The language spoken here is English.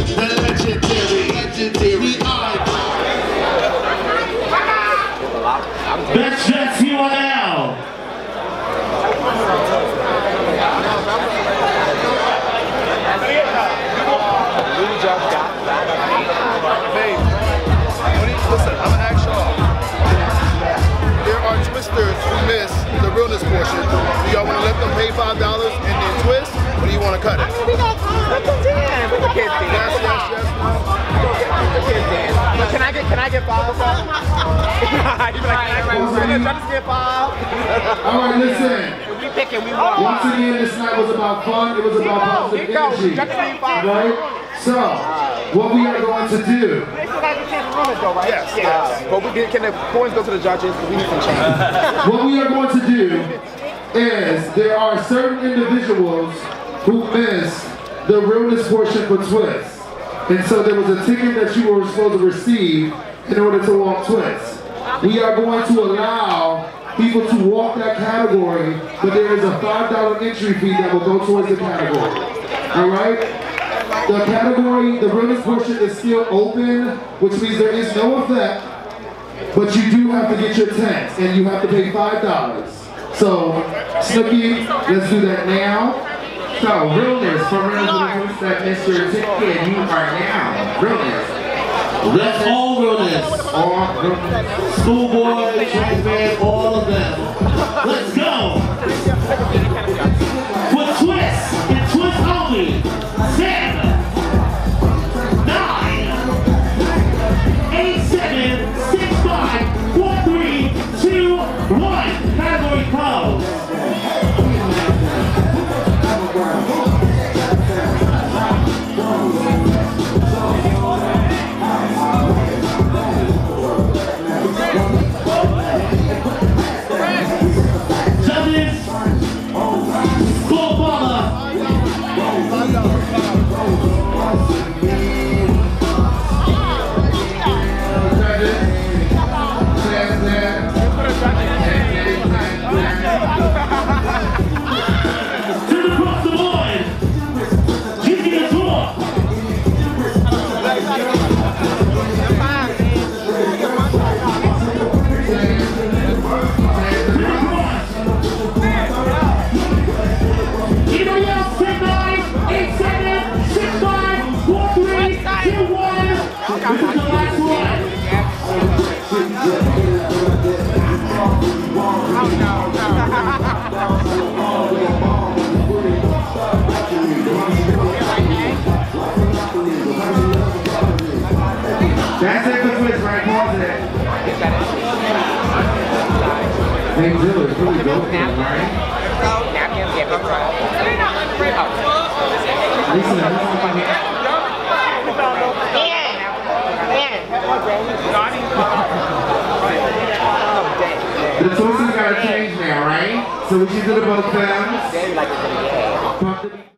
the legendary idol. That's Vjuan now. Listen, I'm gonna ask y'all. There are twisters who miss the realness portion. Do y'all want to let them pay $5 and then twist, or do you want to cut it? I mean, we got time. Let them dance. Let the kids dance. Yes, yes, yes. Let the kids dance. Can I get 5? You be like, can I just get 5? Alright, listen. We picking, we want. Once again, this night was about fun. It was about positive energy. Right? So, what we are going to do. They still got a chance to run it though, right? Yes, yes. But can the points go to the judges? We need some change. What we are going to do is there are certain individuals who missed the realness portion for twist. And so there was a ticket that you were supposed to receive in order to walk twist. We are going to allow people to walk that category, but there is a $5 entry fee that will go towards the category. Alright? The category, the realness portion is still open, which means there is no effect, but you do have to get your tents, and you have to pay $5. So, Snookie, let's do that now. So, realness, for realness that Mr. Ticket, you are now realness. That's all realness. All realness. Schoolboy, track band, all of them. Let's go. For twist, and twist only. 10, 9, 8, 7, 6, 5, 4, 3, 2, 1. Category closed. That's it for twist, right? Pause it. They do, it's really dope, right? The twist has got to change now, right? So we should do the both films.